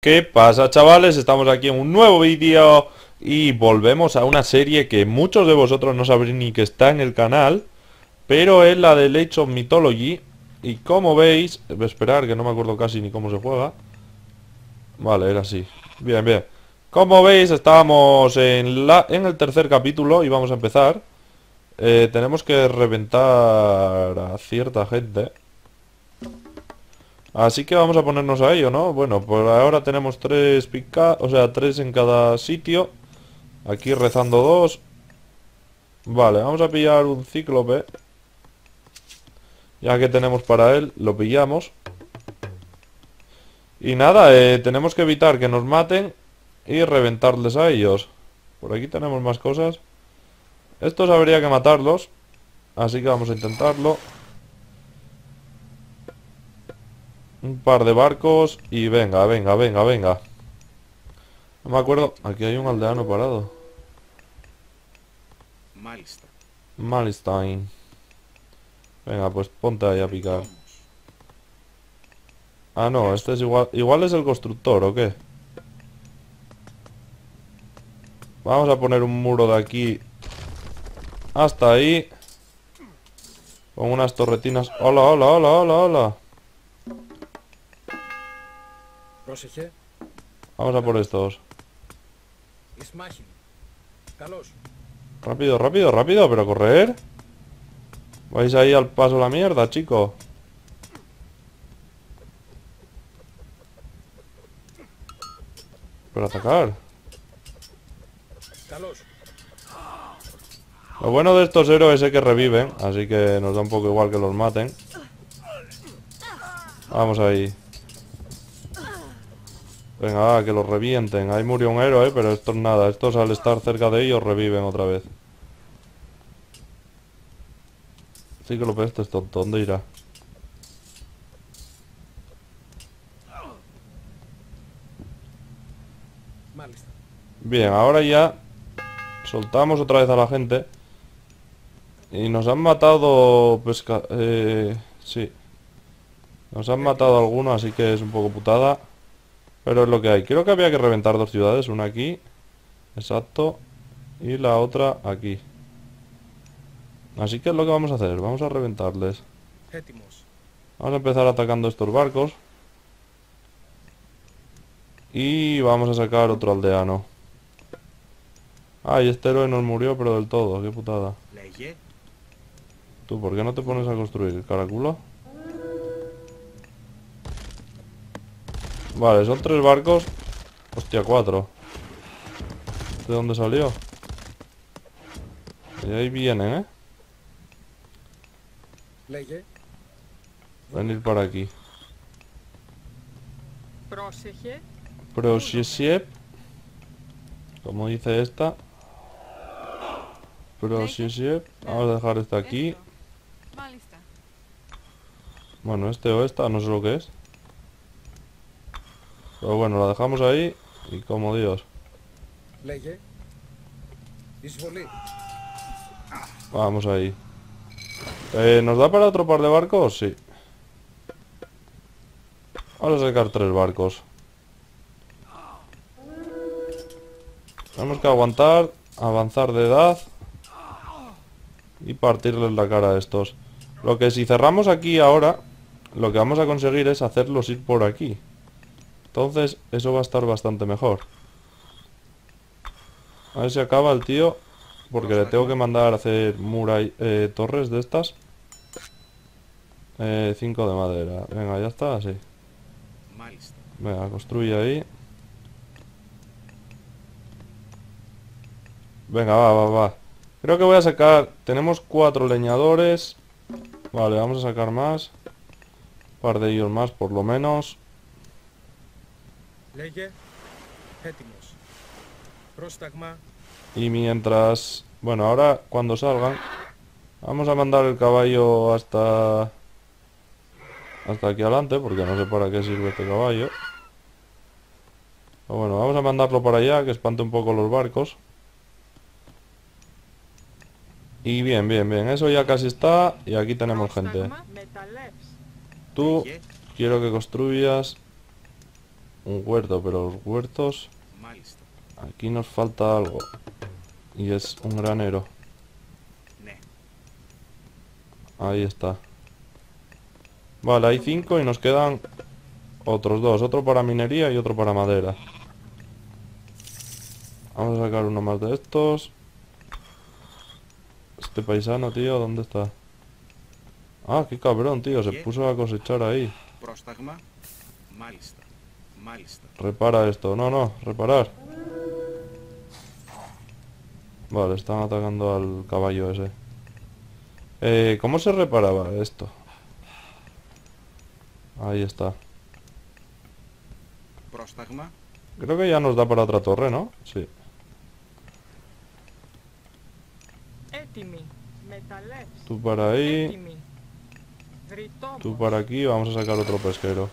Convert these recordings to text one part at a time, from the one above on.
¿Qué pasa, chavales? Estamos aquí en un nuevo vídeo y volvemos a una serie que muchos de vosotros no sabréis ni que está en el canal, pero es la de Age of Mythology. Y como veis, esperar que no me acuerdo casi ni cómo se juega. Vale, era así. Bien, bien. Como veis, estábamos en el tercer capítulo y vamos a empezar. Tenemos que reventar a cierta gente. Así que vamos a ponernos a ello, ¿no? Bueno, por ahora tenemos tres en cada sitio. Aquí rezando dos. Vale, vamos a pillar un cíclope. Ya que tenemos para él, lo pillamos. Y nada, tenemos que evitar que nos maten y reventarles a ellos. Por aquí tenemos más cosas. Estos habría que matarlos, así que vamos a intentarlo. Un par de barcos y venga, venga, venga, venga. No me acuerdo, aquí hay un aldeano parado. Malstein. Venga, pues ponte ahí a picar. Ah, no, este es igual. Igual es el constructor, ¿o qué? Vamos a poner un muro de aquí hasta ahí. Con unas torretinas. Hola, hola, hola, hola, hola. Vamos a por estos. Rápido, rápido, rápido, pero correr. Vais ahí al paso la mierda, chico. Pero atacar. Lo bueno de estos héroes es que reviven, así que nos da un poco igual que los maten. Vamos ahí. Venga, va, que los revienten. Ahí murió un héroe, pero estos nada. Estos al estar cerca de ellos reviven otra vez. Sí que lo este es tonto. ¿Dónde irá? Bien, ahora ya soltamos otra vez a la gente. Y nos han matado sí. Nos han matado algunos, así que es un poco putada. Pero es lo que hay. Creo que había que reventar dos ciudades. Una aquí. Exacto. Y la otra aquí. Así que es lo que vamos a hacer. Vamos a reventarles. Vamos a empezar atacando estos barcos. Y vamos a sacar otro aldeano. Ay, este héroe nos murió, pero del todo. Qué putada. Tú, ¿por qué no te pones a construir, caraculo? Vale, son tres barcos. Hostia, cuatro. ¿De dónde salió? Y ahí vienen, Venir para aquí. Prosiesiep. Como dice esta. Prosiesiep. Vamos a dejar esta aquí. Bueno, este o esta, no sé lo que es. Pero bueno, la dejamos ahí. Y como Dios. Vamos ahí. ¿Nos da para otro par de barcos? Sí. Vamos a sacar tres barcos. Tenemos que aguantar, avanzar de edad y partirles la cara a estos. Lo que si cerramos aquí ahora, lo que vamos a conseguir es hacerlos ir por aquí. Entonces eso va a estar bastante mejor. A ver si acaba el tío, porque le tengo que mandar a hacer torres de estas. 5 de madera. Venga, ya está, así. Venga, construye ahí. Venga, va, va, va. Creo que voy a sacar... Tenemos 4 leñadores. Vale, vamos a sacar más. Un par de ellos más, por lo menos. Y mientras... Bueno, ahora cuando salgan... Vamos a mandar el caballo hasta aquí adelante, porque no sé para qué sirve este caballo. Pero bueno, vamos a mandarlo para allá, que espante un poco los barcos. Y bien, bien, bien, eso ya casi está. Y aquí tenemos gente. Tú, quiero que construyas un huerto, pero los huertos... Μάλιστα. Aquí nos falta algo. Y es un granero. Ναι. Ahí está. Vale, hay 5 y nos quedan otros 2. Otro para minería y otro para madera. Vamos a sacar uno más de estos. Este paisano, tío, ¿dónde está? Ah, qué cabrón, tío. Se puso a cosechar ahí. Πρόσταγμα. Μάλιστα. Μάλιστα. Repara esto. No, no, reparar. Vale, están atacando al caballo ese. ¿Cómo se reparaba esto? Ahí está. Πρόσταγμα. Creo que ya nos da para otra torre, ¿no? Sí. Έτοιμοι. Μεταλλεύς. Tú para ahí. Έτοιμοι. Βρυτόμος. Tú para aquí. Vamos a sacar otro pesquero.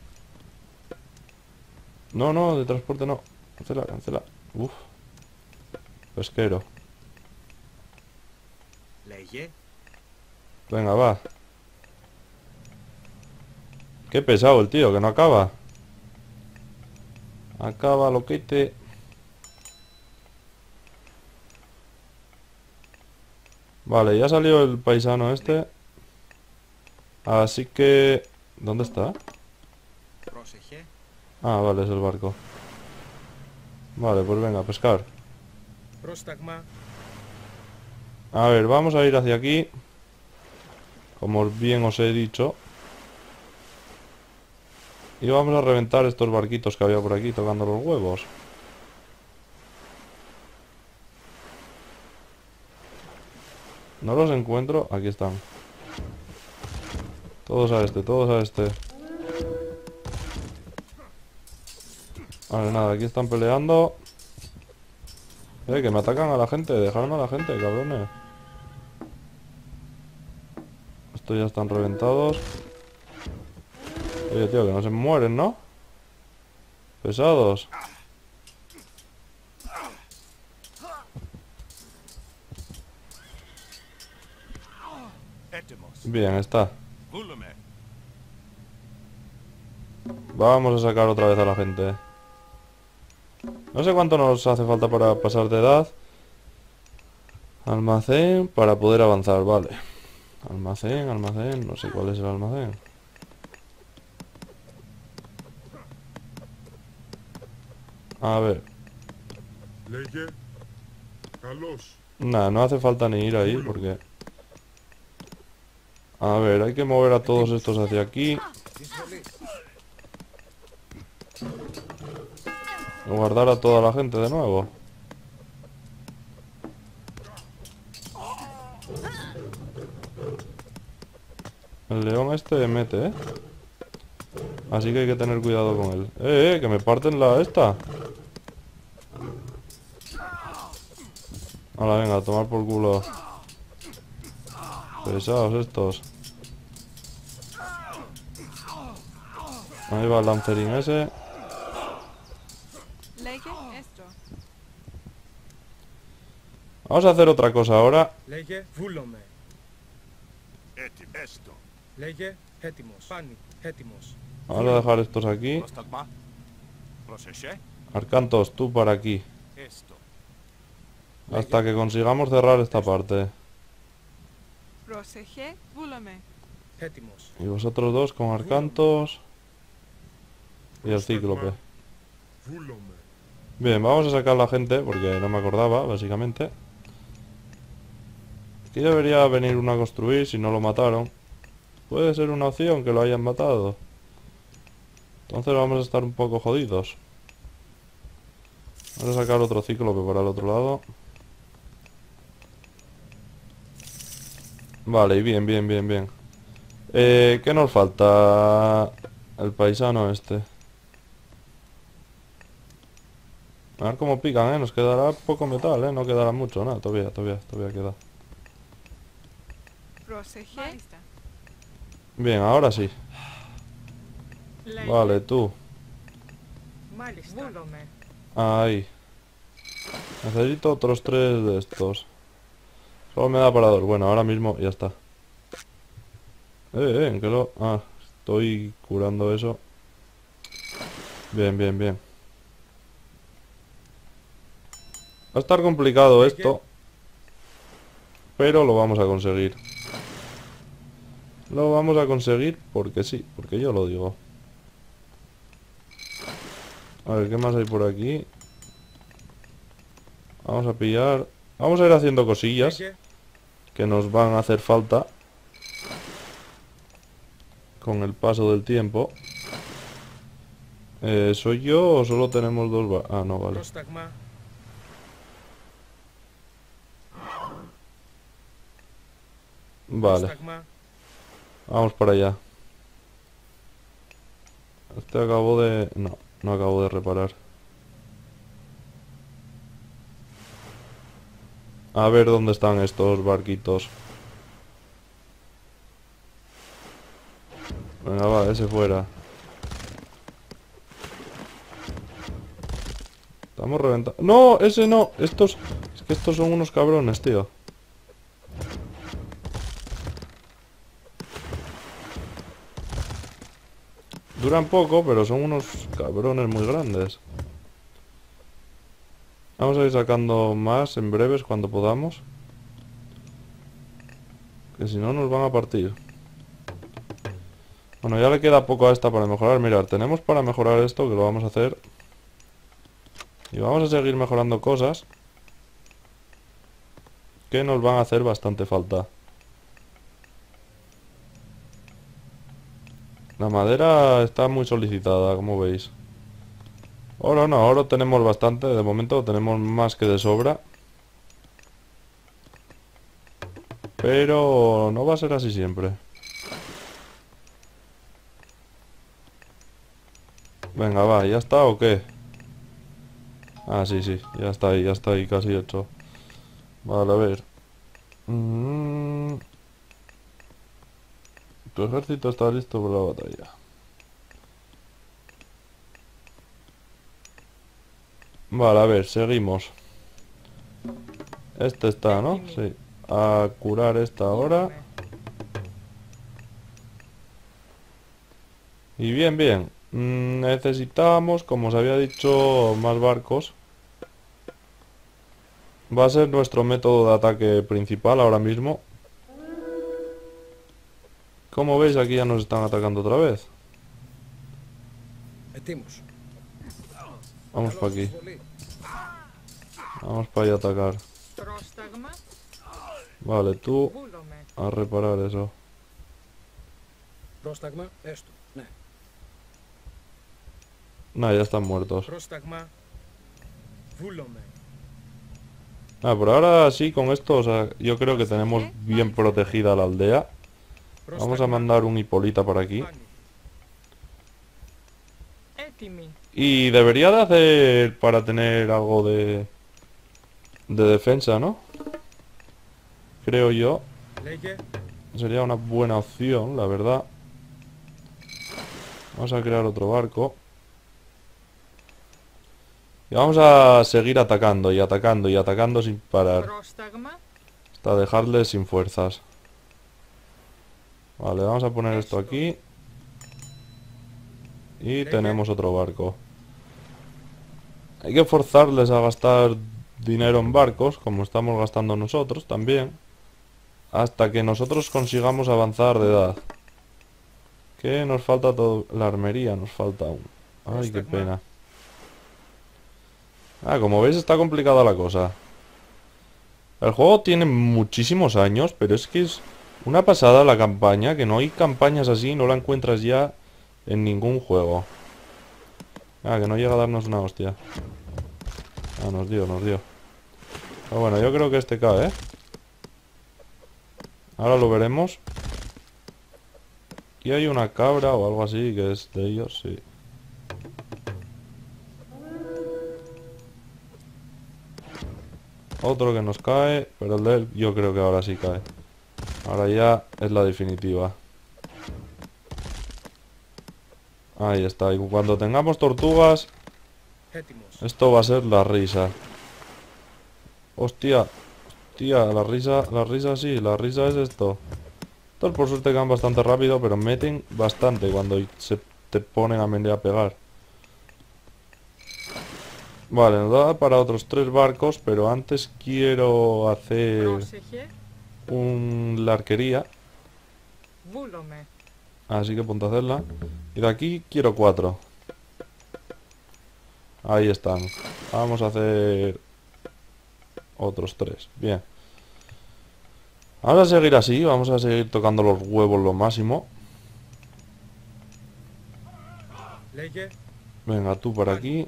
No, no, de transporte no. Cancela, cancela. Uf. Pesquero. Λέγε. Venga, va. Qué pesado el tío, que no acaba. Acaba, loquete. Vale, ya salió el paisano este. Así que... ¿Dónde está? Πρόσεχε. Ah, vale, es el barco. Vale, pues venga, a pescar. Πρόσταγμα. A ver, vamos a ir hacia aquí. Como bien os he dicho. Y vamos a reventar estos barquitos que había por aquí tocando los huevos. No los encuentro. Aquí están. Todos a este, todos a este. Vale, nada, aquí están peleando. Que me atacan a la gente. Dejadme a la gente, cabrones. Estos ya están reventados. Oye, tío, que no se mueren, ¿no? Pesados. Bien, está. Vamos a sacar otra vez a la gente. No sé cuánto nos hace falta para pasar de edad. Almacén para poder avanzar, vale. Almacén, almacén, no sé cuál es el almacén. A ver. Λέγε. Καλώς. Nada, no hace falta ni ir ahí porque... A ver, hay que mover a todos estos hacia aquí. Guardar a toda la gente de nuevo. El león este mete, ¿eh? Así que hay que tener cuidado con él. Que me parten la esta. Ahora venga, a tomar por culo. Pesados estos. Ahí va el lancerín ese. Λέγε esto. Vamos a hacer otra cosa ahora. Λέγε βούλομαι. Έτοιμο. Έστω. Λέγε έτοιμος. Πάνι. Έτοιμος. Vamos a dejar estos aquí. Πρόσταγμα. Πρόσεχε. Arcantos, tú para aquí. Έστω. Hasta que consigamos cerrar esta parte. Πρόσεχε. Βούλομαι. Έτοιμος. Y vosotros dos con Arcantos. Y el cíclope. Βούλομαι. Bien, vamos a sacar la gente porque no me acordaba, básicamente. Aquí debería venir uno a construir si no lo mataron. Puede ser una opción que lo hayan matado. Entonces vamos a estar un poco jodidos. Vamos a sacar otro cíclope para el otro lado. Vale, y bien, bien, bien, bien. ¿Qué nos falta? El paisano este. A ver cómo pican, Nos quedará poco metal, No quedará mucho, nada, todavía queda. Πρόσεχε. Μάλιστα. Bien, ahora sí. Λέγε. Vale, tú. Μάλιστα. Βούλομαι. Ahí. Necesito otros 3 de estos. Solo me da para 2. Bueno, ahora mismo ya está. ¿En qué lo...? Ah, estoy curando eso. Bien, bien, bien. Va a estar complicado esto, pero lo vamos a conseguir. Lo vamos a conseguir porque sí, porque yo lo digo. A ver, ¿qué más hay por aquí? Vamos a pillar... Vamos a ir haciendo cosillas Λέγε. que nos van a hacer falta con el paso del tiempo. ¿Soy yo o solo tenemos dos? Ah, no, vale. Πρόσταγμα. Vale, Πρόσταγμα. vamos para allá. Este acabo de... No, no acabo de reparar. A ver dónde están estos barquitos. Venga, va, ese fuera. Estamos reventando... ¡No! ¡Ese no! Estos... Es que estos son unos cabrones, tío. Duran poco, pero son unos cabrones muy grandes. Vamos a ir sacando más en breves cuando podamos. Que si no nos van a partir. Bueno, ya le queda poco a esta para mejorar. Mirad, tenemos para mejorar esto, que lo vamos a hacer. Y vamos a seguir mejorando cosas que nos van a hacer bastante falta. La madera está muy solicitada, como veis. Oro no, oro tenemos bastante. De momento tenemos más que de sobra. Pero no va a ser así siempre. Venga, va, ¿ya está o qué? Ah, sí, sí, ya está ahí casi hecho. Vale, a ver. Tu ejército está listo para la batalla. Vale, a ver, seguimos. Este está, ¿no? Sí. A curar esta ahora. Βούλομαι. Y bien, bien. Necesitamos, como os había dicho, más barcos. Va a ser nuestro método de ataque principal ahora mismo. Como veis, aquí ya nos están atacando otra vez. Ετοίμος. Vamos para aquí. Εισβολή. Vamos para allá a atacar. Πρόσταγμα. Vale, tú Βούλομαι. a reparar eso. Πρόσταγμα. Έστω. Ναι. Nah, ya están muertos. Πρόσταγμα. Βούλομαι. Ah, por ahora sí, con esto, o sea, yo creo que tenemos bien protegida la aldea. Vamos a mandar un Hipólita por aquí. Πάνι. Έτοιμη. Y debería de hacer para tener algo de defensa, ¿no? Creo yo. Λέγε. Sería una buena opción, la verdad. Vamos a crear otro barco. Y vamos a seguir atacando y atacando y atacando sin parar. Πρόσταγμα. Hasta dejarles sin fuerzas. Vale, vamos a poner esto aquí. Y tenemos otro barco. Hay que forzarles a gastar dinero en barcos, como estamos gastando nosotros también. Hasta que nosotros consigamos avanzar de edad. Que nos falta todo... La armería nos falta aún. Ay, qué pena. Ah, como veis está complicada la cosa. El juego tiene muchísimos años, pero es que es una pasada la campaña, que no hay campañas así, no la encuentras ya en ningún juego. Ah, que no llega a darnos una hostia. Ah, nos dio, nos dio. Ah, bueno, yo creo que este cae, ¿eh? Ahora lo veremos. Aquí hay una cabra o algo así que es de ellos, sí. Otro que nos cae, pero el de él yo creo que ahora sí cae. Ahora ya es la definitiva. Ahí está, y cuando tengamos tortugas, Έτοιμος. esto va a ser la risa. Hostia, hostia, la risa sí, la risa es esto. Estos por suerte quedan bastante rápido, pero meten bastante cuando se te ponen a pegar. Vale, nos da para otros 3 barcos, pero antes quiero hacer Πρόσεχε. la arquería. Βούλομαι. Así que ponte a hacerla. Y de aquí quiero 4. Ahí están. Vamos a hacer otros 3. Bien. Vamos a seguir así. Vamos a seguir tocando los huevos lo máximo. Λέγε. Venga, tú por aquí.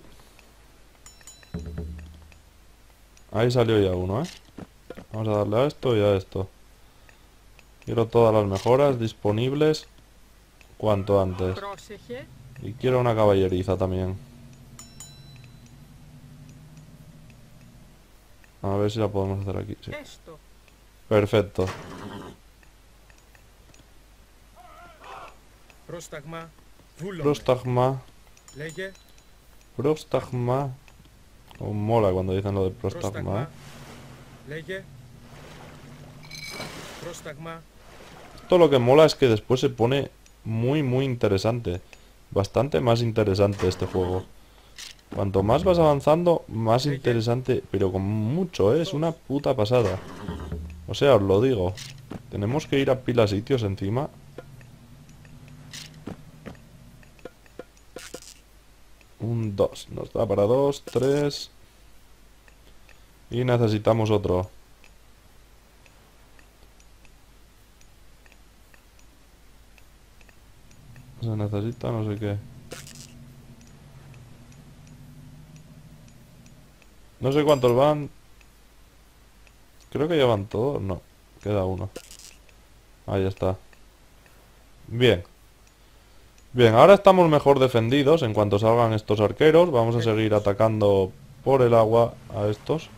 Ahí salió ya uno, ¿eh? Vamos a darle a esto y a esto. Quiero todas las mejoras disponibles cuanto antes. Πρόσεχε. Y quiero una caballeriza también. A ver si la podemos hacer aquí. Sí. Έστω. Perfecto. Πρόσταγμα. Βούλομαι. Prostagma. Λέγε. Prostagma. Oh, mola cuando dicen lo de prostagma, Πρόσταγμα. ¿eh? Λέγε. Πρόσταγμα. Todo lo que mola es que después se pone muy interesante. Bastante más interesante este juego. Cuanto más vas avanzando, más interesante. Pero con mucho, ¿eh? Es una puta pasada. O sea, os lo digo. Tenemos que ir a pila sitios encima. Un 2. Nos da para 2, 3. Y necesitamos otro. Se necesita no sé qué. No sé cuántos van. Creo que ya van todos. No, queda uno. Ahí está. Bien. Bien, ahora estamos mejor defendidos. En cuanto salgan estos arqueros, vamos a seguir atacando por el agua a estos.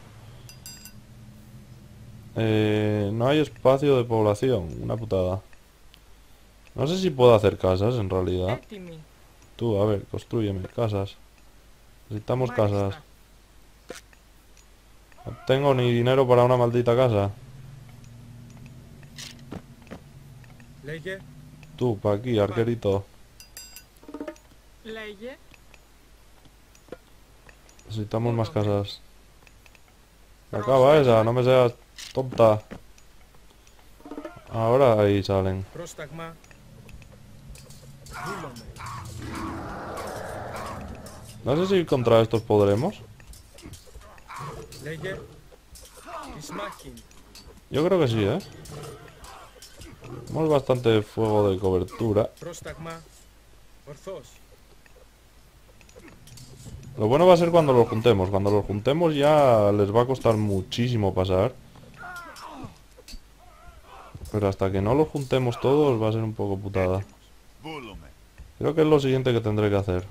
No hay espacio de población. Una putada. No sé si puedo hacer casas en realidad. Έτοιμη. Tú, a ver, construyeme casas. Necesitamos casas. Μάλιστα. No tengo ni dinero para una maldita casa. Λέγε. Tú, pa' aquí, arquerito. Λέγε. Necesitamos más casas. Acaba esa, no me seas tonta. Ahora ahí salen. Πρόσταγμα. Βούλομαι. No sé si contra estos podremos. Λέγε. Ισμάχιν. Yo creo que sí, ¿eh? Tenemos bastante fuego de cobertura. Πρόσταγμα. Ορθός. Lo bueno va a ser cuando los juntemos. Cuando los juntemos ya les va a costar muchísimo pasar. Pero hasta que no los juntemos todos va a ser un poco putada. Βούλομαι. Creo que es lo siguiente que tendré que hacer.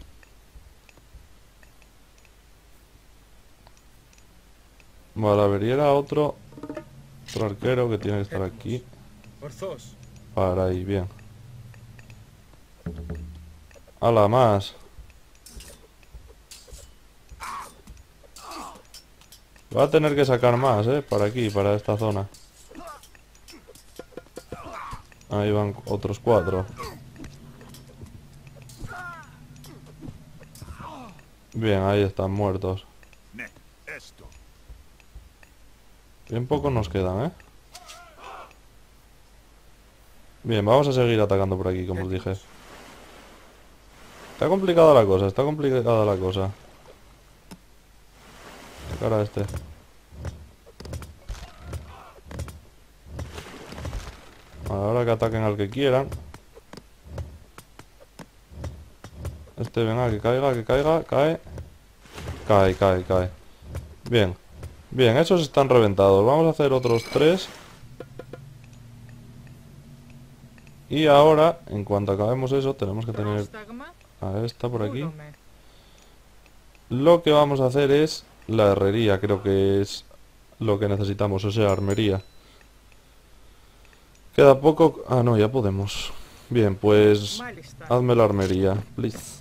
Vale, a ver, y era otro arquero que tiene que estar aquí. Ορθός. Para ahí, bien. ¡Hala, más! Va a tener que sacar más, para aquí, para esta zona. Ahí van otros 4. Bien, ahí están muertos. Ναι, έστω. Bien pocos nos quedan, Bien, vamos a seguir atacando por aquí, como os dije. Está complicada la cosa, está complicada la cosa. Sacar a este. Ahora que ataquen al que quieran. Este, venga, que caiga, cae. Cae. Bien. Bien, esos están reventados. Vamos a hacer otros 3. Y ahora, en cuanto acabemos eso, tenemos que tener Πρόσταγμα. a esta por aquí. Βούλομαι. Lo que vamos a hacer es la herrería, creo que es lo que necesitamos, o sea, armería. Queda poco... Ah, no, ya podemos. Bien, pues Μάλιστα. hazme la armería, please.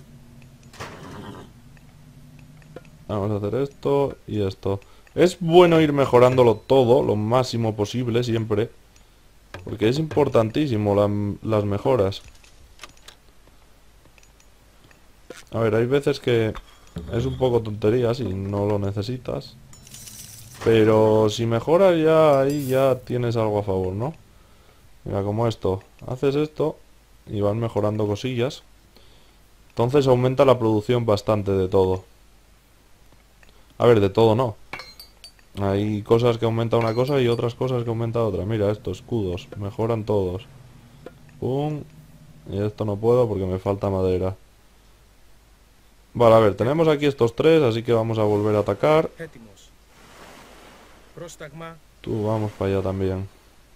Vamos a hacer esto y esto. Es bueno ir mejorándolo todo, lo máximo posible siempre. Porque es importantísimo las mejoras. A ver, hay veces que Es un poco tontería si no lo necesitas. Pero si mejoras ya ahí ya tienes algo a favor, ¿no? Mira, como esto. Haces esto y van mejorando cosillas. Entonces aumenta la producción bastante de todo. A ver, de todo no. Hay cosas que aumenta una cosa y otras cosas que aumenta otra. Mira, estos escudos. Mejoran todos. Pum. Y esto no puedo porque me falta madera. Vale, a ver, tenemos aquí estos tres, así que vamos a volver a atacar. Έτοιμος. Πρόσταγμα. Tú, vamos para allá también.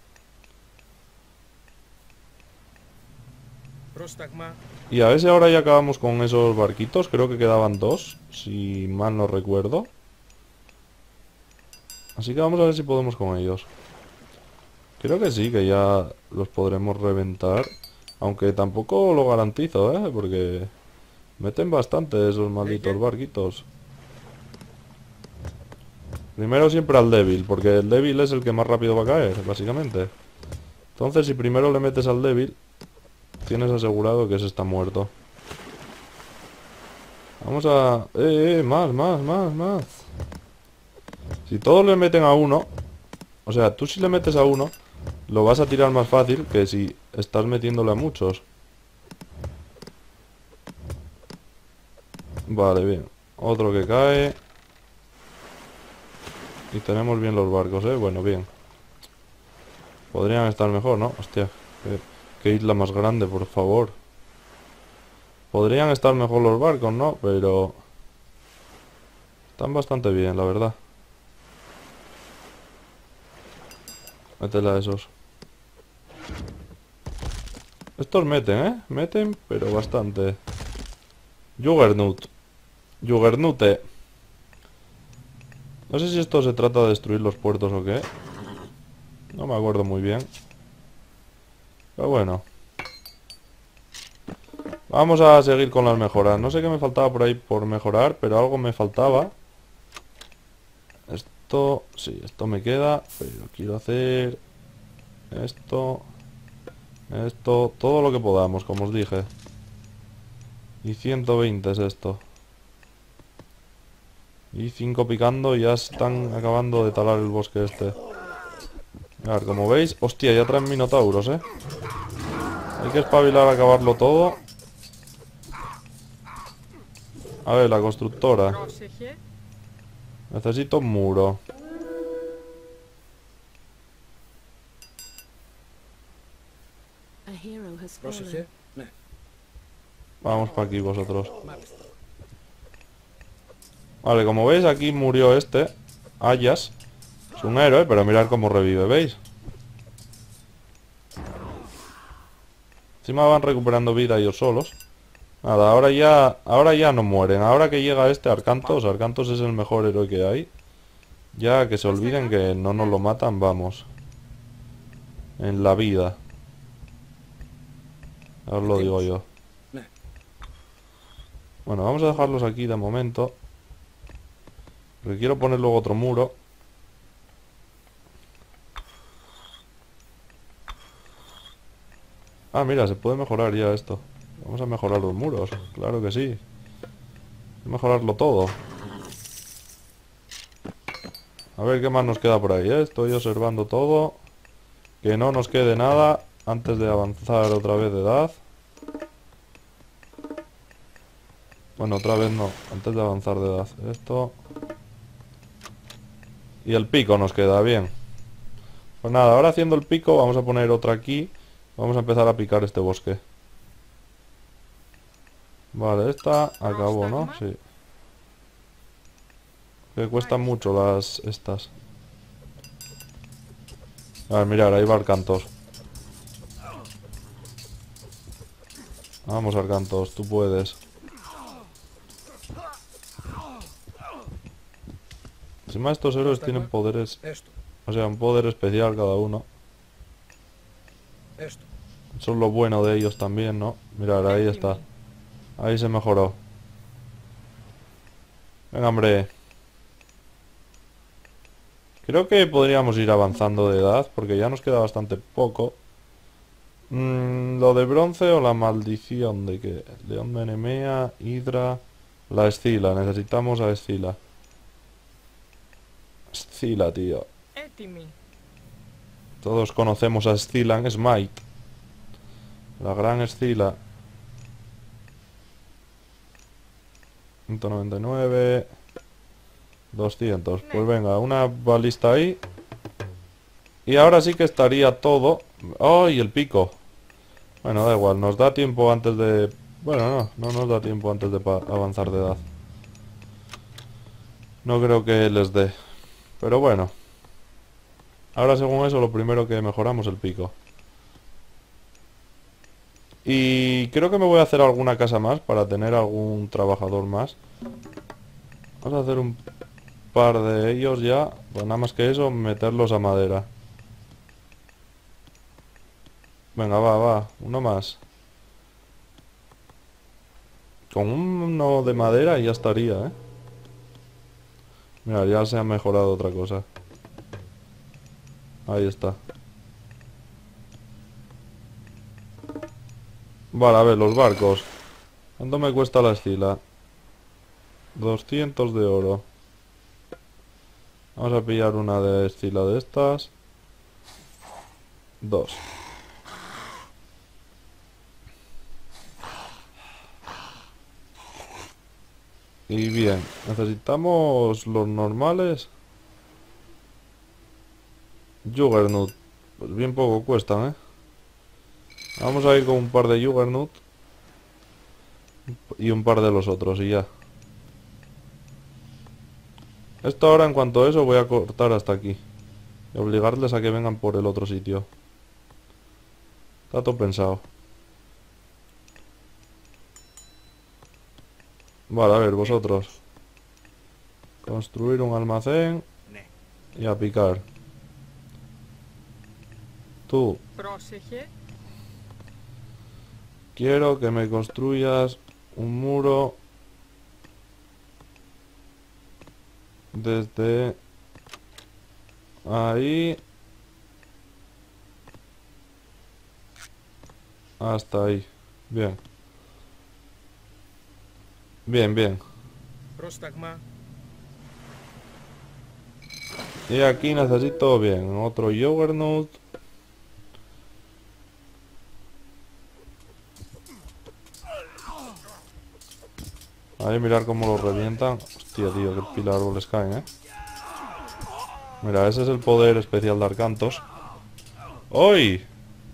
Πρόσταγμα. Y a ver si ahora ya acabamos con esos barquitos. Creo que quedaban dos, si mal no recuerdo. Así que vamos a ver si podemos con ellos. Creo que sí, que ya los podremos reventar. Aunque tampoco lo garantizo, ¿eh? Porque meten bastante esos malditos barquitos. Primero siempre al débil, porque el débil es el que más rápido va a caer, básicamente. Entonces, si primero le metes al débil, tienes asegurado que ese está muerto. Vamos a... más. Si todos le meten a uno, o sea, tú si le metes a uno, lo vas a tirar más fácil que si estás metiéndole a muchos. Vale, bien. Otro que cae. Y tenemos bien los barcos, ¿eh? Bueno, bien. Podrían estar mejor, ¿no? Hostia, qué isla más grande, por favor. Podrían estar mejor los barcos, ¿no? Pero... están bastante bien, la verdad. Métele a esos. Estos meten, ¿eh? Meten, pero bastante. Juggernaut. Juggernute. No sé si esto se trata de destruir los puertos o qué. No me acuerdo muy bien. Pero bueno. Vamos a seguir con las mejoras. No sé qué me faltaba por ahí por mejorar, pero algo me faltaba. Esto, sí, esto me queda, pero quiero hacer esto, todo lo que podamos, como os dije. Y 120 es esto. Y 5 picando, ya están acabando de talar el bosque este. A ver, como veis, hostia, ya traen minotauros, ¿eh? Hay que espabilar a acabarlo todo. A ver, la constructora. Πρόσεχε. Necesito un muro. A hero has Πρόσεχε. fallen. Ναι. Vamos para aquí vosotros. Μάλιστα. Vale, como veis, aquí murió este Ayas. Es un héroe, pero mirad cómo revive, ¿veis? Encima van recuperando vida ellos solos. Nada, ahora ya no mueren. Ahora que llega este Arcantos, Arcantos es el mejor héroe que hay. Ya que se olviden que no nos lo matan, vamos. En la vida. Ahora os lo digo yo. Bueno, vamos a dejarlos aquí de momento. Porque quiero poner luego otro muro. Ah, mira, se puede mejorar ya esto. Vamos a mejorar los muros, claro que sí. Hay que mejorarlo todo. A ver qué más nos queda por ahí, ¿eh? Estoy observando todo. Que no nos quede nada antes de avanzar otra vez de edad. Bueno, otra vez no, antes de avanzar de edad. Esto. Y el pico nos queda bien. Pues nada, ahora haciendo el pico vamos a poner otra aquí. Vamos a empezar a picar este bosque. Vale, esta acabó, ¿no? Sí. Que cuestan mucho las estas. A ver, mirad, ahí va Arcantos. Vamos, Arcantos, tú puedes. Encima estos héroes tienen poderes, Έστω. o sea, un poder especial cada uno. Έστω. Eso es lo bueno de ellos también, ¿no? Mirad, ahí está. Ahí se mejoró. Venga, hombre. Creo que podríamos ir avanzando de edad, porque ya nos queda bastante poco. Lo de bronce o la maldición de que León de Nemea, Hidra, La Escila, necesitamos a Escila. Escila, tío. Έτοιμοι. Todos conocemos a Escila en Smite. La gran Escila. 199. 200. Pues venga, una balista ahí. Y ahora sí que estaría todo. ¡Oh! Y el pico. Bueno, da igual, nos da tiempo antes de... Bueno, no nos da tiempo antes de avanzar de edad. No creo que les dé. Pero bueno. Ahora según eso lo primero que mejoramos el pico. Y creo que me voy a hacer alguna casa más para tener algún trabajador más. Vamos a hacer un par de ellos ya. Pues nada más que eso, meterlos a madera. Venga, va, uno más. Con uno de madera ya estaría, ¿eh? Mira, ya se ha mejorado otra cosa. Ahí está. Vale, a ver, los barcos. ¿Cuánto me cuesta la Escila? 200 de oro. Vamos a pillar una de Escila de estas. 2. Y bien, necesitamos los normales. Juggernaut. Pues bien poco cuestan, ¿eh? Vamos a ir con un par de Juggernaut. Y un par de los otros y ya. Esto ahora en cuanto a eso voy a cortar hasta aquí. Y obligarles a que vengan por el otro sitio. Está todo pensado. Vale, a ver, vosotros. Construir un almacén. Ναι. Y a picar. Tú, Πρόσεχε. quiero que me construyas un muro desde ahí hasta ahí. Bien. Bien, bien. Πρόσταγμα. Y aquí necesito, bien, otro Juggernaut. Ahí mirar cómo lo revientan. Hostia, tío, qué pila de árboles caen, ¿eh? Mira, ese es el poder especial de Arcantos. ¡Uy!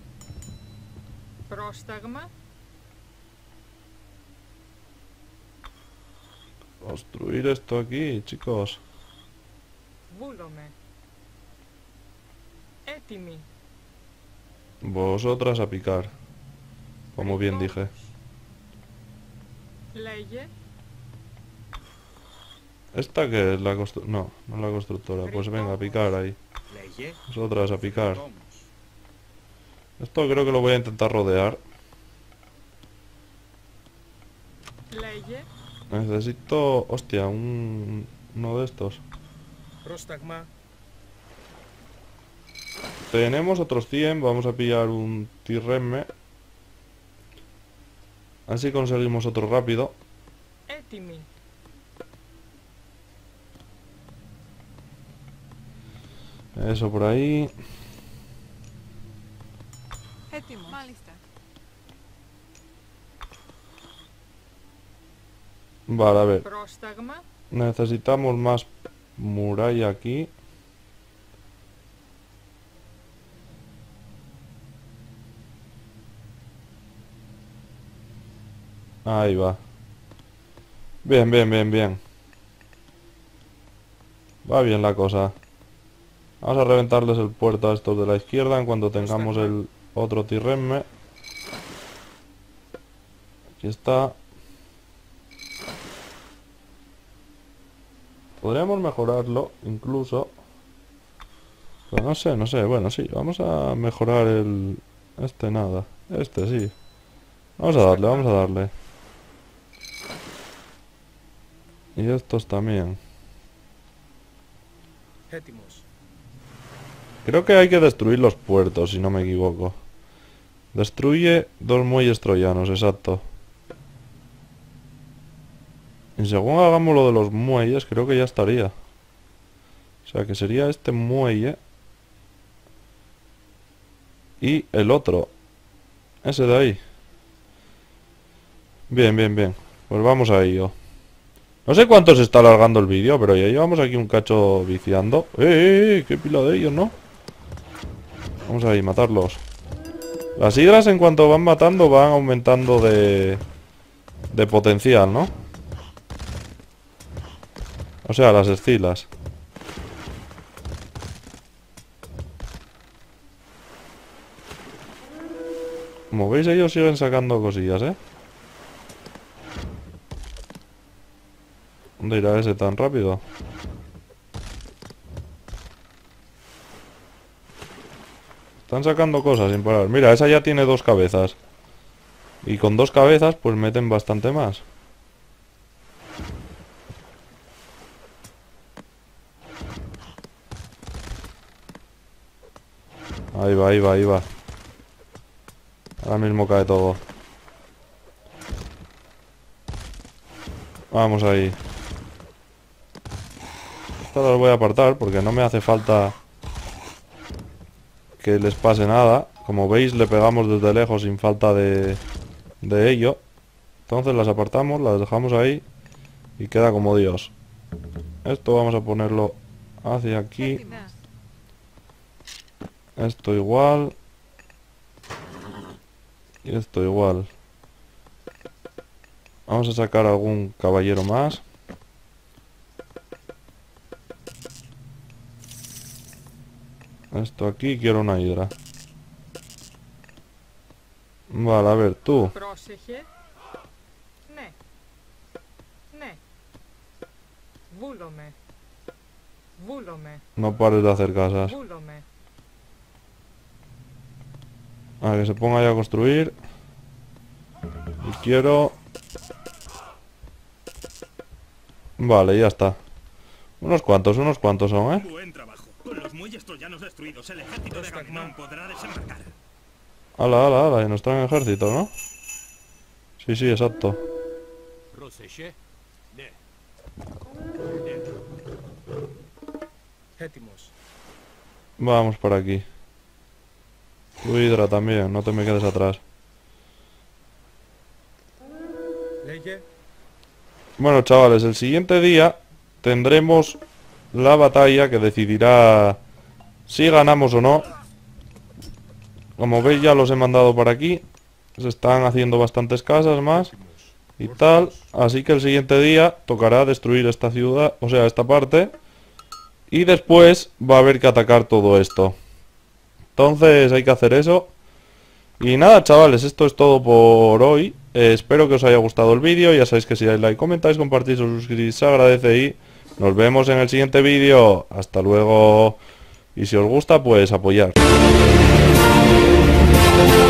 Πρόσταγμα. Construir esto aquí, chicos. Βούλομαι. Έτοιμοι. Vosotras a picar. Como bien dije. Λέγε. ¿Esta que es la constructora? No, no es la constructora. Pues venga, a picar ahí. Λέγε. Vosotras a picar. Όμως. Esto creo que lo voy a intentar rodear. Λέγε. Necesito... Hostia, uno de estos. Πρόσταγμα. Tenemos otros 100. Vamos a pillar un Tirremme. Así conseguimos otro rápido. Έτοιμοι. Eso por ahí. Έτοιμο. Μάλιστα. Vale, a ver. Πρόσταγμα. Necesitamos más muralla aquí. Ahí va. Bien, bien, bien, bien. Va bien la cosa. Vamos a reventarles el puerto a estos de la izquierda en cuanto tengamos el otro Tirremme. Aquí está. Podríamos mejorarlo, incluso. Pero no sé, no sé. Bueno, sí, vamos a mejorar el... Este nada. Este sí. Vamos a darle, vamos a darle. Y estos también. Έτοιμος. Creo que hay que destruir los puertos, si no me equivoco. Destruye 2 muelles troyanos, exacto. Y según hagamos lo de los muelles, creo que ya estaría. O sea, que sería este muelle. Y el otro. Ese de ahí. Bien, bien, bien. Pues vamos a ello. No sé cuánto se está alargando el vídeo, pero ya llevamos aquí un cacho viciando. ¡Qué pila de ellos, ¿no? Vamos ahí, matarlos. Las hidras en cuanto van matando van aumentando de potencial, ¿no? O sea, las escilas. Como veis, ellos siguen sacando cosillas, ¿eh? ¿Dónde irá ese tan rápido? Están sacando cosas sin parar. Mira, esa ya tiene 2 cabezas. Y con 2 cabezas, pues meten bastante más. Ahí va, ahí va, ahí va. Ahora mismo cae todo. Vamos ahí. Estas las voy a apartar porque no me hace falta que les pase nada. Como veis, le pegamos desde lejos sin falta de ello. Entonces las apartamos, las dejamos ahí y queda como Dios. Esto vamos a ponerlo hacia aquí. Έτοιμος. Esto igual. Y esto igual. Vamos a sacar algún caballero más. Esto aquí, quiero una hidra. Vale, a ver, tú. Πρόσεχε. Ναι. Ναι. Βούλομαι. Βούλομαι. No pares de hacer casas. Βούλομαι. A que se ponga ya a construir. Y quiero... Vale, ya está. Unos cuantos son, ¿eh? Buen trabajo. Con los muelles troyanos destruidos, el ejército de Agamenón podrá desembarcar. Ala, ala, ala, y nos traen ejército, ¿no? Sí, sí, exacto. Έτοιμος. Vamos por aquí. Tu hidra también, no te me quedes atrás. Λέγε. Bueno, chavales, el siguiente día tendremos la batalla que decidirá si ganamos o no. Como veis, ya los he mandado para aquí. Se están haciendo bastantes casas más y tal. Así que el siguiente día tocará destruir esta ciudad, o sea, esta parte. Y después va a haber que atacar todo esto. Entonces hay que hacer eso. Y nada, chavales, esto es todo por hoy. Espero que os haya gustado el vídeo. Ya sabéis que si dais like, comentáis, compartís o suscribís, se agradece. Y nos vemos en el siguiente vídeo. Hasta luego. Y si os gusta, pues apoyar.